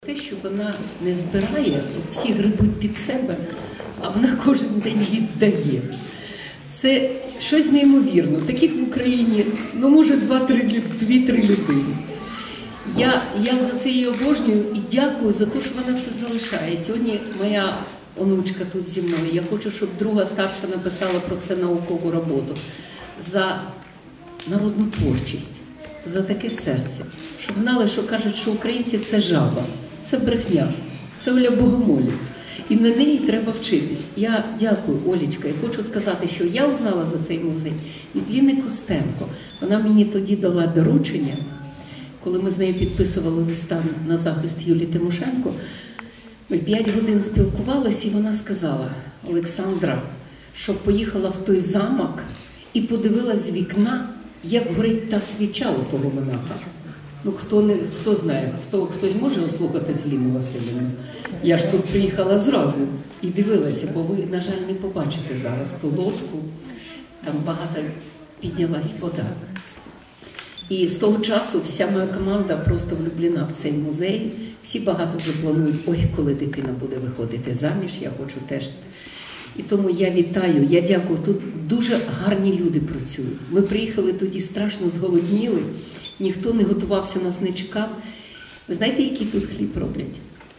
Те, що вона не збирає, от всі грибуть під себе, а вона кожен день віддає. Це щось неймовірне. Таких в Україні, ну, може, 2-3 людини. Я за це її обожнюю і дякую за те, що вона це залишає. Сьогодні моя онучка тут зі мною. Я хочу, щоб друга старша написала про це наукову роботу. За народну творчість, за таке серце. Щоб знали, що кажуть, що українці – це жаба, це брехня, це Оля Богомолець. І на неї треба вчитись. Я дякую, Олечка, і хочу сказати, що я узнала за цей музей від Ліни Костенко. Вона мені тоді дала доручення, коли ми з нею підписували листа на захист Юлії Тимошенко. Ми 5 годин спілкувалися, і вона сказала: Олександра, щоб поїхала в той замок і подивилась з вікна, як горить та свіча у того монаха. Ну, хто знає, хтось може ослухатись Ліну Василівну? Я ж тут приїхала зразу і дивилася, бо ви, на жаль, не побачите зараз ту лодку, там багато піднялась вода. І з того часу вся моя команда просто влюблена в цей музей. Всі багато вже планують: ой, коли дитина буде виходити заміж, я хочу теж. І тому я вітаю, я дякую. Тут дуже гарні люди працюють. Ми приїхали тоді, страшно зголодніли, ніхто не готувався, нас не чекав. Ви знаєте, який тут хліб роблять?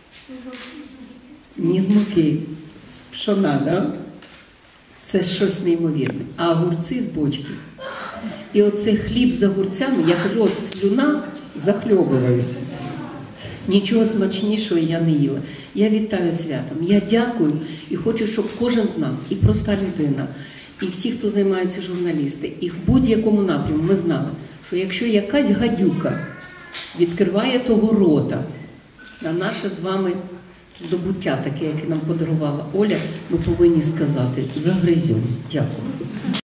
Ні з муки, з пшона, да? Це щось неймовірне. А огурці з бочки. І оце хліб з огурцями, я кажу, от слюна, захльобуваюся. Нічого смачнішого я не їла. Я вітаю святом, я дякую і хочу, щоб кожен з нас, і проста людина, і всі, хто займаються журналісти, і в будь-якому напрямку ми знали, що якщо якась гадюка відкриває того рота на наше з вами здобуття, таке, яке нам подарувала Оля, ми повинні сказати: загризьом. Дякую.